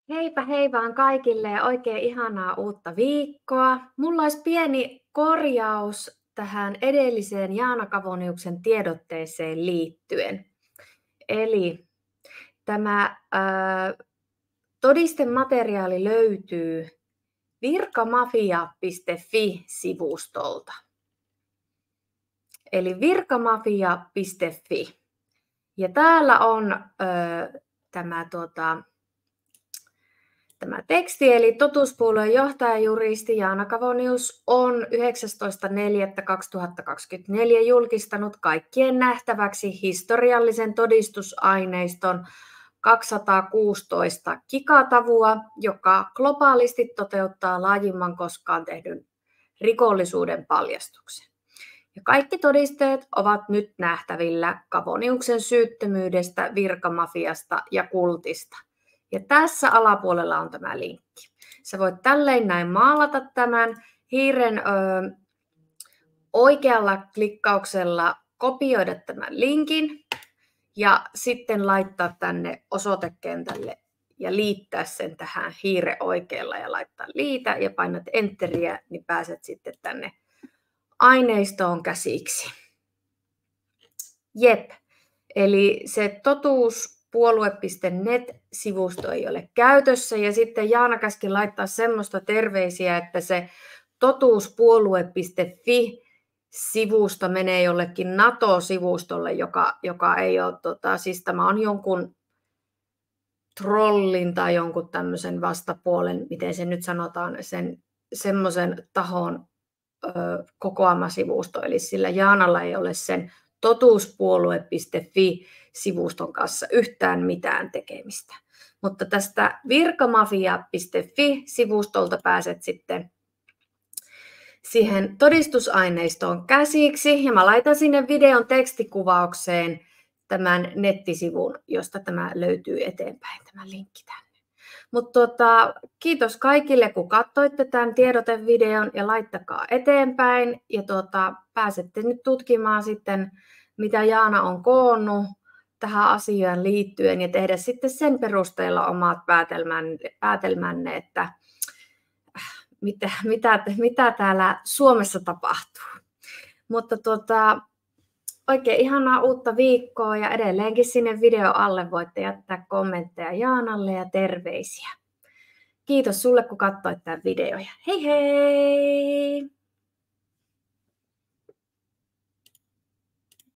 Heipä hei vaan kaikille ja oikein ihanaa uutta viikkoa. Mulla olisi pieni korjaus tähän edelliseen Jaana Kavoniuksen tiedotteeseen liittyen. Eli tämä todistemateriaali löytyy virkamafia.fi-sivustolta. Eli virkamafia.fi. Ja täällä on tämä teksti, eli Totuuspuolueen johtajajuristi Jaana Kavonius on 19.4.2024 julkistanut kaikkien nähtäväksi historiallisen todistusaineiston 216 gigatavua, joka globaalisti toteuttaa laajimman koskaan tehdyn rikollisuuden paljastuksen. Ja kaikki todisteet ovat nyt nähtävillä Kavoniuksen syyttömyydestä, virkamafiasta ja kultista. Ja tässä alapuolella on tämä linkki. Sä voit tälleen näin maalata tämän hiiren oikealla klikkauksella, kopioida tämän linkin ja sitten laittaa tänne osoitekentälle ja liittää sen tähän hiiren oikealla ja laittaa liitä ja painat enteriä, niin pääset sitten tänne aineistoon käsiksi. Jep, eli se totuuspuolue.net-sivusto ei ole käytössä ja sitten Jaana käski laittaa semmoista terveisiä, että se totuuspuolue.fi-sivusto menee jollekin NATO-sivustolle, joka ei ole, siis tämä on jonkun trollin tai jonkun tämmöisen vastapuolen, miten se nyt sanotaan, semmoisen tahon kokoama sivusto, eli sillä Jaanalla ei ole sen totuuspuolue.fi-sivuston kanssa yhtään mitään tekemistä. Mutta tästä virkamafia.fi-sivustolta pääset sitten siihen todistusaineistoon käsiksi, ja mä laitan sinne videon tekstikuvaukseen tämän nettisivun, josta tämä löytyy eteenpäin, tämä linkki tänne. Mutta kiitos kaikille, kun katsoitte tämän tiedotevideon ja laittakaa eteenpäin. Ja pääsette nyt tutkimaan sitten, mitä Jaana on koonnut tähän asiaan liittyen ja tehdä sitten sen perusteella omat päätelmänne, että mitä täällä Suomessa tapahtuu. Mutta oikein ihanaa uutta viikkoa ja edelleenkin sinne video alle voitte jättää kommentteja Jaanalle ja terveisiä. Kiitos sulle, kun katsoit tämän videon. Hei hei!